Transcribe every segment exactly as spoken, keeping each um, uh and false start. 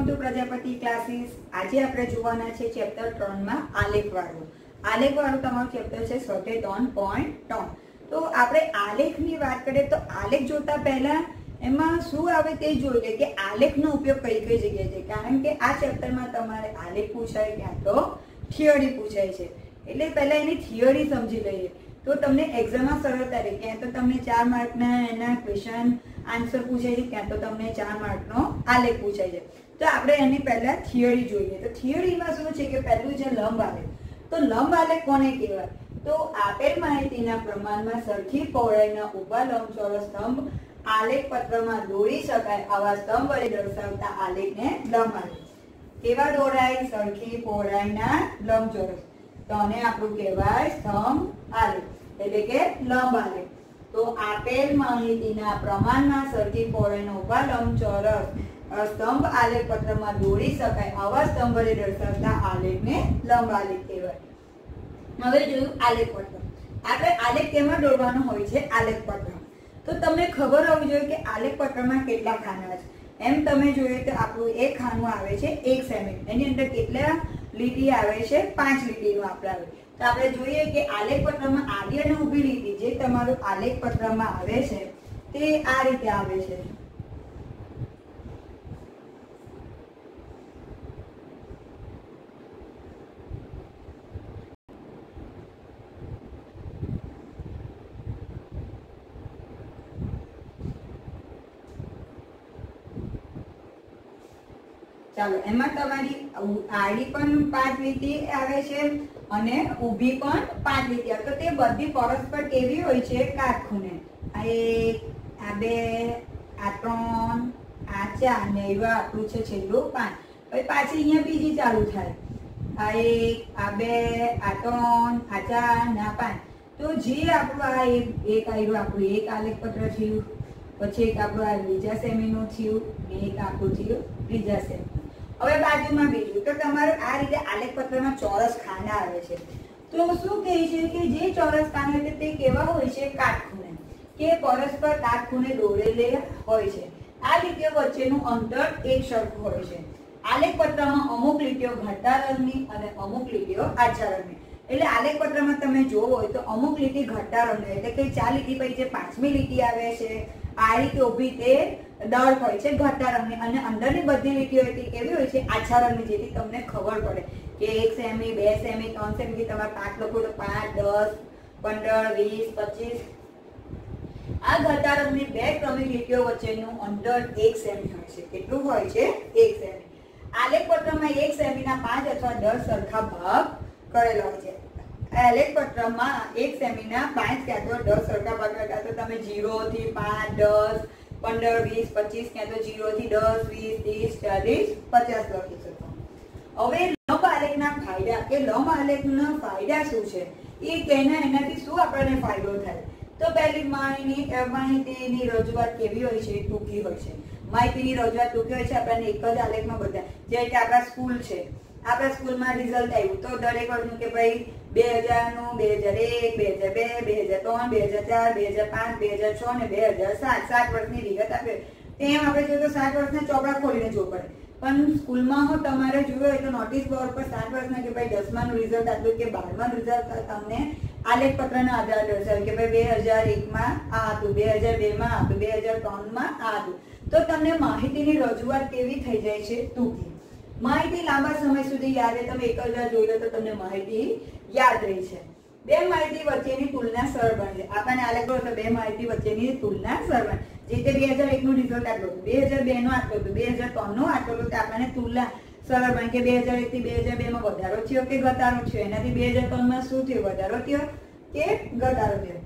Welcome to Prajapati classes. આજે આપણે જોવાના છે ચેપ્ટર ત્રણ માં આલેખ વાળું। આલેખ વાળું તમારું ચેપ્ટર છે સ્વાધ્યાય ત્રણ પોઈન્ટ ત્રણ। તો આપણે આલેખની વાત કરીએ તો આલેખ જોતા પહેલા એમાં શું આવે તે જોઈ લે કે આલેખનો ઉપયોગ કઈ કઈ જગ્યાએ છે, કારણ કે આ ચેપ્ટરમાં તમારે આલેખ પૂછાય ક્યાં તો થિયરી પૂછાય છે, એટલે પહેલા એની થિયરી સમજી લઈએ તો તમને એક્ઝામમાં સરળતા રહે। ક્યાં તો તમને ચાર માર્કના એના ક્વેશ્ચન આન્સર પૂછાય છે, ક્યાં તો તમને ચાર માર્કનો આલેખ પૂછાય છે। તો આપણે એની પહેલા થિયરી જોઈએ। તો થિયરીમાં શું છે કે પહેલું છે લંબ આલેખ। તો લંબ આલેખ કોને કહેવાય? તો આપેલ માહિતીના પ્રમાણમાં સરખી પહોળાઈના ઊભા લંબચોરસ સ્તંભ આલેખ પત્રમાં દોરી શકાય આવા સ્તંભ વડે દર્શાવતા આલેખને લંબ આલેખ। કેવા દોરાય? સરખી પહોળાઈના લંબચોરસ, તો આને આપણું કહેવાય સ્તંભ આલેખ એટલે કે લંબ આલેખ। તો આપેલ માહિતીના પ્રમાણમાં સરખી પહોળાઈના ઊભા લંબચોરસ સ્તંભ આલેખ પત્રમાં દોરી શકાય આવા સ્તંભ વડે દર્શાવતા આલેખને લંબ આલેખ કહેવાય। હવે જોયું આલેખ પત્ર। આપણે આલેખ કેમાં દોરવાનો હોય છે? આલેખ પત્ર। તો તમને ખબર હોવી જોઈએ કે આલેખ પત્રમાં કેટલા ખાના છે। એમ તમે જોઈએ તો આપણું એક ખાનું આવે છે એક સેમી, એની અંદર કેટલા લીટી આવે છે? પાંચ લીટીનું આપણે આવે। તો આપણે જોઈએ કે આલેખ પત્રમાં આડી અને ઊભી લીટી જે તમારું આલેખ પત્રમાં આવે છે તે આ રીતે આવે છે। ચાલો, એમાં તમારી આડી પણ પાંચ લીટી આવે છે અને ઊભી પણ પાંચ લીટી આવે। તો તે બધી પરસ્પર કેવી હોય છે? કાટખૂણે। આ એક, આ બે, આ ત્રણ, આ ચાર ને એવા આપણું છે છેલ્લું પાંચ। હવે પાછી અહીંયા બીજી ચાલુ થાય, આ એક, આ બે, આ ત્રણ, આ ચાર ને આ પાંચ। તો જે આપણું આ એક એક આવ્યું આપણું એક આલેખ પત્ર થયું, પછી એક આપણું આ બીજા સેમીનું થયું ને એક આપણું થયું ત્રીજા સેમી। હવે બાજુમાં બીજું, તો તમારું આ રીતે આલેખ પત્રમાં ચોરસ ખાના આવે છે। તો શું કહે છે કે જે ચોરસ ખાના છે તે કેવા હોય છે? કાટખૂણે, કે પરસ્પર કાટખૂણે દોરેલા હોય છે। આ લીટીઓ વચ્ચેનું અંતર એક સરખું હોય છે। આલેખ પત્રમાં અમુક લીટીઓ ઘટા રંગની અને અમુક લીટીઓ આછા રંગની। એટલે આલેખ પત્રમાં તમે જોવો હોય તો અમુક લીટી ઘટા રંગની એટલે કે ચાર લીટી પછી જે પાંચમી લીટી આવે છે આ રીતે ઊભી તે ડાર્ક હોય છે ઘટા રંગની, અને અંદરની બધી લીટીઓ હતી કેવી હોય છે? આછા રંગની, જેથી તમને ખબર પડે કે એક સેમી, બે સેમી, ત્રણ સેમી, તમારે પાંચ લખો તો પાંચ, દસ, પંદર, વીસ, પચીસ। આ ઘટા રંગની બે ક્રમિક લીટીઓ વચ્ચેનું અંતર એક સેમી હોય છે। કેટલું હોય છે? એક સેમી। આલેખ પત્રમાં એક સેમીના પાંચ અથવા દસ સરખા ભાગ કરેલા હોય છે। આલેખ પત્રમાં એક સેમીના પાંચ ક્યાં તો દસ સરખા ભાગ કરેલા, તો તમે જીરો થી પાંચ, દસ, પંદર, વીસ, પચીસ, ક્યાં તો જીરો થી દસ, વીસ, ત્રીસ, ચાલીસ, પચાસ લખી શકો। હવે લંબ આલેખના ફાયદા કે લંબ આલેખના ફાયદા શું છે એ કેના એનાથી શું આપણને ફાયદો થાય? તો પહેલી માહિતી માહિતીની રજૂઆત કેવી હોય છે? ટૂંકી હોય છે। માહિતીની રજૂઆત ટૂંકી હોય છે। આપણને એક જ આલેખમાં બધા, જેમ કે આપણા સ્કૂલ છે, આપણા સ્કૂલમાં રિઝલ્ટ આવ્યું તો દરેક વર્ષનું કે ભાઈ બે હજાર નું, બે હજાર એક, બે હજાર બે, બે હજાર ત્રણ, બે હજાર ચાર, બે હજાર પાંચ, બે હજાર છ ને બે હજાર સાત સાત વર્ષની વિગત આપે। તેમ આપણે જોઈએ તો સાત વર્ષના ચોપડા ખોલીને જોવું પડે, પણ સ્કૂલમાં હો તમારે જોયું હોય તો નોટિસ બોર્ડ પર સાત વર્ષના કે ભાઈ દસમાનું રિઝલ્ટ આપ્યું કે બારમાનું રિઝલ્ટ તમને આલેખ પત્રના આધારે દર્શાવે કે ભાઈ બે હજાર એકમાં આ હતું, બે હજાર બે માં આ હતું, બે હજાર ત્રણમાં આ હતું। તો તમને માહિતીની રજૂઆત કેવી થઈ જાય છે? ટૂંકી। માહિતી લાંબા સમય સુધી યાદ રહે, તમે એક હજાર જોઈ લો તો તમને માહિતી યાદ રહી છે। બે માહિતી વચ્ચેની તુલના સરળ બને છે। આપણને આલેખ તો બે માહિતી વચ્ચેની તુલના સરળ બને, જે તે બે હજાર એક નું રિઝલ્ટ આટલું હતું, બે હજાર બે નું આટલું હતું, બે હજાર ત્રણ નું આટલું હતું, આપણને તુલના સરળ બને કે બે હજાર એક થી બે હજાર બે માં વધારો થયો કે ઘટાડો થયો, એનાથી બે હજાર ત્રણ માં શું થયું? વધારો થયો કે ઘટાડો થયો।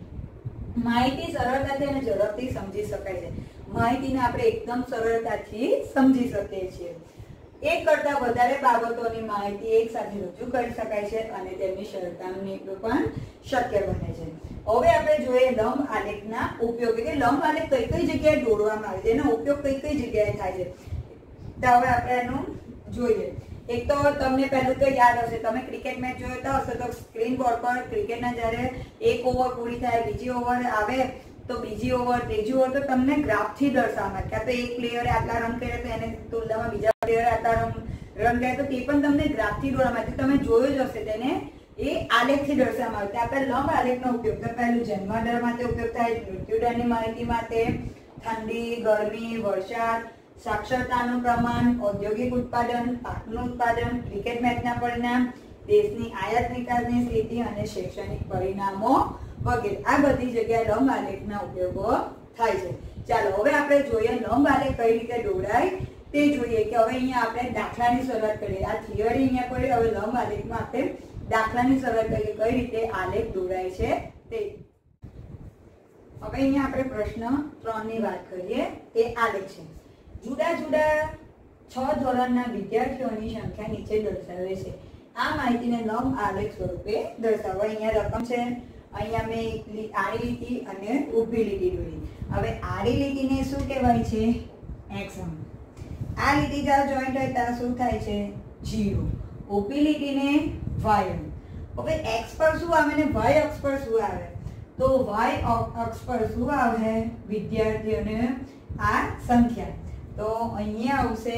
માહિતી સરળતાથી અને ઝડપથી સમજી શકાય છે। માહિતીને આપણે એકદમ સરળતાથી સમજી શકીએ છીએ। એક કરતા વધારે બાબતોની માહિતી એક સાથે રજૂ કરી શકાય છે અને તેમની સરળતાની પણ શક્ય બને છે। હવે આપણે જોઈએ લંબ આલેખના ઉપયોગ, કે લંબ આલેખ કઈ કઈ જગ્યાએ દોરવામાં આવે છે, એનો ઉપયોગ કઈ કઈ જગ્યાએ થાય છે। તો હવે આપણે એનું જોઈએ। એક તો તમને પહેલું તો યાદ હશે, તમે ક્રિકેટ મેચ જોતા હશો તો સ્ક્રીન બોર્ડ પર ક્રિકેટના જ્યારે એક ઓવર પૂરી થાય, બીજી ઓવર આવે તો બીજી ઓવર ત્રીજી ઓવર તો તમને ગ્રાફથી દર્શાવવામાં, ક્યાં તો એક પ્લેયરે આટલા રન કર્યા તો એને તુલનામાં બીજા પ્લેયરે આટલા રન રન કર્યા તો તે પણ તમને ગ્રાફથી દોરવામાં, તમે જોયું જ હશે તેને એ આલેખથી દર્શાવવામાં આવે. આપણે લંબ આલેખનો ઉપયોગ તો પહેલું જન્મ દર માટે ઉપયોગ થાય, મૃત્યુદરની માહિતી માટે, ઠંડી, ગરમી, વરસાદ, સાક્ષરતાનું પ્રમાણ, ઔદ્યોગિક ઉત્પાદન, પાકનું ઉત્પાદન, ક્રિકેટ મેચના પરિણામ, દેશની આયાત નિકાસની સ્થિતિ અને શૈક્ષણિક પરિણામો વગેરે. આ બધી જગ્યાએ લંબ આલેખના ઉપયોગો થાય છે. ચાલો હવે આપણે જોઈએ લંબ આલેખ કઈ રીતે દોરાય તે જોઈએ કે હવે અહીંયા આપણે દાખલાની શરૂઆત કરીએ. આ થિયરી અહીંયા કરી, હવે લંબ આલેખમાં આપણે દાખલાની શરૂઆત કરીએ કઈ રીતે આલેખ દોરાય છે તે. હવે અહીંયા આપણે પ્રશ્ન ત્રણ ની વાત કરીએ. તે આલેખ છે. જુદા જુદા છ ધોરણના વિદ્યાર્થીઓની સંખ્યા નીચે દર્શાવે છે. આ માહિતીને લંબ આલેખ સ્વરૂપે દર્શાવો. અહીંયા રકમ છે, અહીંયા મેં આડી લીટી અને ઊભી લીટી દોરી. હવે આડી લીટીને શું કહેવાય છે? એક્સ. આ લીટી જ્યારે જોઈન્ટ હોય ત્યારે શું થાય છે? ઝીરો. ઊભી લીટીને વાય. હવે એક્સ પર શું આવે ને વાય અક્ષ પર શું આવે? તો વાય અક્ષ પર શું આવે? વિદ્યાર્થીઓને આ સંખ્યા. તો અહીંયા આવશે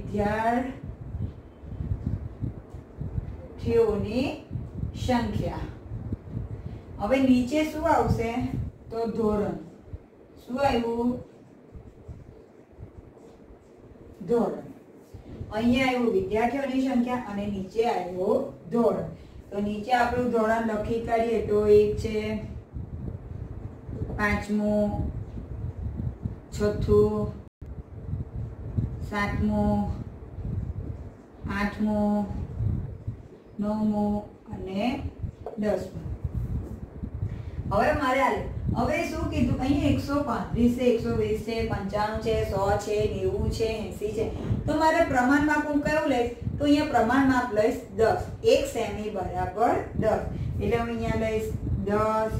વિદ્યાર્થીઓની સંખ્યા. હવે નીચે શું આવશે? તો ધોરણ. શું આવ્યું? ધોરણ. અહીંયા આવ્યું વિદ્યાર્થીઓની સંખ્યા અને નીચે આવ્યું ધોરણ. તો નીચે આપણું ધોરણ લખી કાઢીએ તો એક છે, પાંચમું, છઠ્ઠું, સાતમું, આઠમું, નવમું અને દસમું. હવે મારે આલે હવે શું કીધું? અહીં એકસો પાંત્રીસ છે, એકસો વીસ છે, પંચાણું છે, સો છે, નેવું છે, એસી છે. તો મારે પ્રમાણ માપ હું કયું લઈશ? તો અહીંયા પ્રમાણ માપ લઈશ દસ. એક સેમી બરાબર દસ. એટલે હું અહીંયા લઈશ દસ,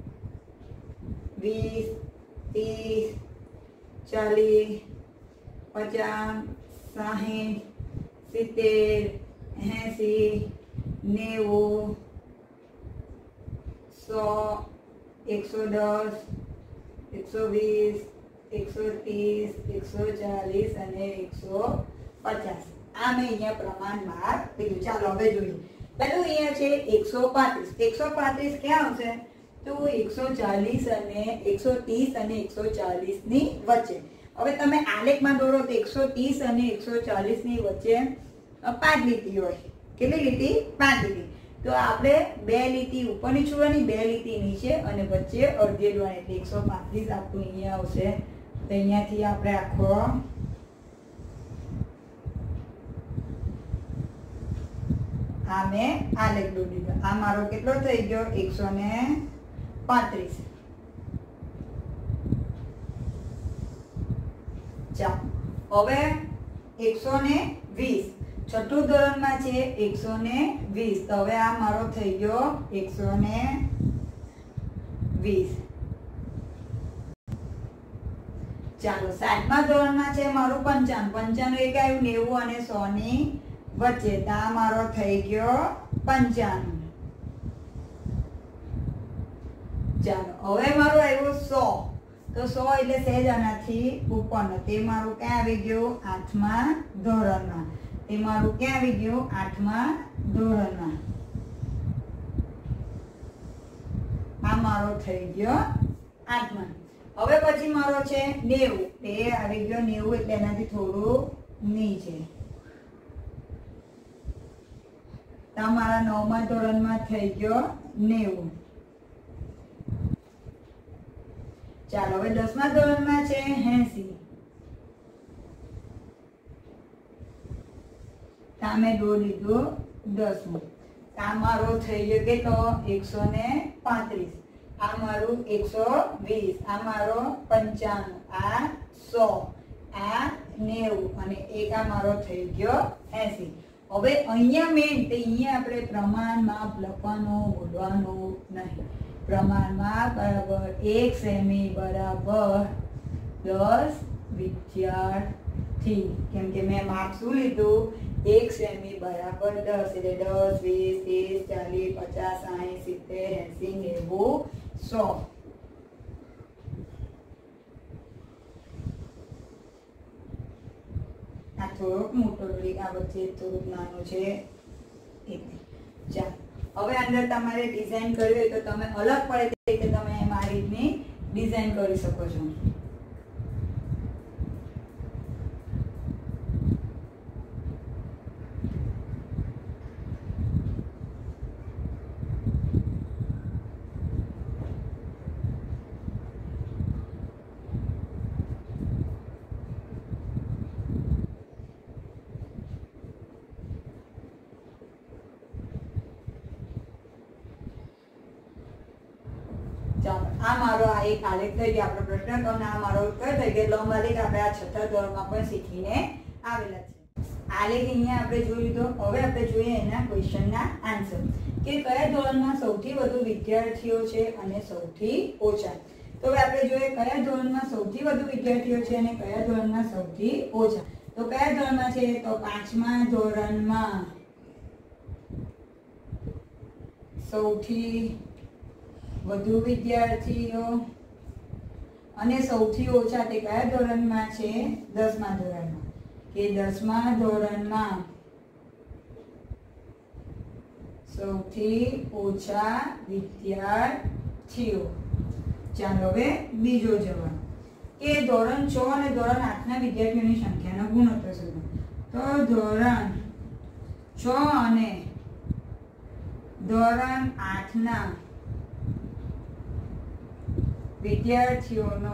વીસ, ત્રીસ, ચાલીસ, પચાસ, સાહીઠ, સિત્તેર, એસી, નેવું, સો, એકસો દસ, એકસો વીસ, એકસો ત્રીસ, એકસો ચાલીસ અને એકસો પચાસ. આ મેં અહીંયા પ્રમાણ માપ લીધું. ચાલો હવે જોઈએ. પહેલું અહીંયા છે એકસો પાંત્રીસ. એકસો પાંત્રીસ ક્યાં આવશે? તો એકસો ચાલીસ અને એકસો ત્રીસ અને એકસો ચાલીસ ની વચ્ચે. હવે તમે આલેખમાં દોરો તો એકસો ત્રીસ અને એકસો ચાલીસ ની વચ્ચે પાંચ લીટી હોય. કેટલી લીટી? પાંચ લીટી. તો આપણે બે લીટી ઉપરની છોડવાની, બે લીટી નીચે અને વચ્ચે અડધી દોરવાની. એટલે એકસો પાંત્રીસ આપણું અહીંયા આવશે. તો અહીંયાથી આપણે આખો આ મેં આલેખ દોરી દીધો. આ મારો કેટલો થઈ ગયો? એકસો ને પાંત્રીસ. ચાલો હવે એકસો ને વીસ. છઠ્ઠું ધોરણમાં છે એકસો ને વીસ. તો હવે આ મારો થઈ ગયો એકસો ને વીસ. ચાલો સાતમા ધોરણમાં છે મારું પંચાણું. પંચાણું એક આવ્યું નેવું અને સો ની વચ્ચે. તો આ મારો થઈ ગયો પંચાણું. ચાલો હવે મારું આવ્યું સો. તો સો એટલે સહેજ આનાથી ઉપરનો. તે મારું ક્યાં આવી ગયું? આઠમા ધોરણમાં. તે મારું ક્યાં આવી ગયું? આઠમા ધોરણમાં. આ મારો થઈ ગયો આઠમા. હવે પછી મારો છે નેવું. તે આવી ગયો નેવું એટલે એનાથી થોડું નીચે. તમારા નવમા ધોરણમાં થઈ ગયો નેવું. ચાલો હવે દસમા ધોરણમાં છે એસી. સામે દોરી દીધું દસમું. આ મારો થઈ ગયો કેટલો? એકસો ને પાંત્રીસ. આ મારું એકસો વીસ. આ મારો પંચાણું. આ સો. આ નેવું અને એક આ મારો થઈ ગયો એસી. હવે અહીંયા મેન તે અહીંયા આપણે પ્રમાણ માપ લખવાનું બોલવાનું નહીં. પ્રમાણ માપ બરાબર એક સેમી બરાબર દસ વિદ્યાર્થી. કેમ કે મેં માપ શું લીધું? એક સેમી બરાબર દસ. એટલે દસ, વીસ, ત્રીસ, ચાલીસ, પચાસ, સાહીઠ, સિત્તેર, એસી, નેવું, સો. થોડોક મોટો દોરી, આ વચ્ચે થોડુંક નાનું છે એટલે ચાલો હવે અંદર તમારે ડિઝાઇન કરવી હોય તો તમે અલગ પડે તે રીતે તમે એમ આ રીતની ડિઝાઇન કરી શકો છો. ચાલો આ મારો આ એક આલેખ થઈ ગયો આપણો પ્રશ્ન તો આ મારો કયો થઈ ગયો લંબ આલેખ આપણે આ છઠ્ઠા ધોરણમાં પણ શીખીને આવેલા છે. આલેખ અહીંયા આપણે જોઈ લીધો. હવે આપણે જોઈએ એના ક્વેશ્ચનના આન્સર કે કયા ધોરણમાં સૌથી વધુ વિદ્યાર્થીઓ છે અને સૌથી ઓછા. તો હવે આપણે જોઈએ કયા ધોરણમાં સૌથી વધુ વિદ્યાર્થીઓ છે અને કયા ધોરણમાં સૌથી ઓછા. તો કયા ધોરણમાં છે તો પાંચમા ધોરણમાં સૌથી વધુ વિદ્યાર્થીઓ અને સૌથી ઓછા તે કયા ધોરણમાં છે દસમા ધોરણમાં કે દસમા ધોરણમાં સૌથી ઓછા વિદ્યાર્થીઓ. ચાલો હવે બીજો જવાબ કે ધોરણ છ અને ધોરણ આઠ ના વિદ્યાર્થીઓની સંખ્યાનો ગુણોત્તર શોધો. તો ધોરણ છ અને ધોરણ આઠ ના વિદ્યાર્થીઓનો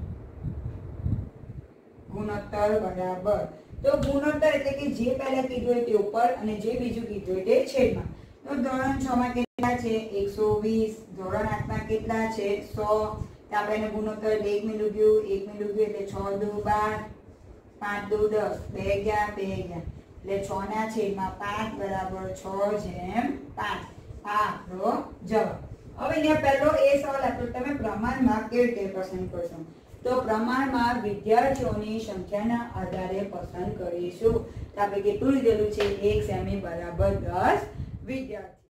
ગુણોત્તર બરાબર. તો ગુણોત્તર એટલે કે જે પહેલા કીધું હોય તે ઉપર અને જે બીજું કીધું હોય તે છેદમાં. તો ધોરણ છ માં કેટલા છે એકસો વીસ, ધોરણ આઠ માં કેટલા છે સો. તો આપણે એને ગુણોત્તર એક મિલું ગયું એક મિલું ગયું એટલે છ દુ બાર, પાંચ દુ દસ, બે અગિયાર બે અગિયાર એટલે છ ના છેદમાં પાંચ બરાબર છ જેમ પાંચ. આ આપણો જવાબ. હવે અહીંયા પહેલો એ સવાલ આપ્યો તમે પ્રમાણમાં કેવી રીતે પસંદ કરશો. તો પ્રમાણમાં વિદ્યાર્થીઓની સંખ્યાના આધારે પસંદ કરીશું. તો આપણે કેટલું લીધેલું છે એક સેમી બરાબર દસ વિદ્યાર્થી.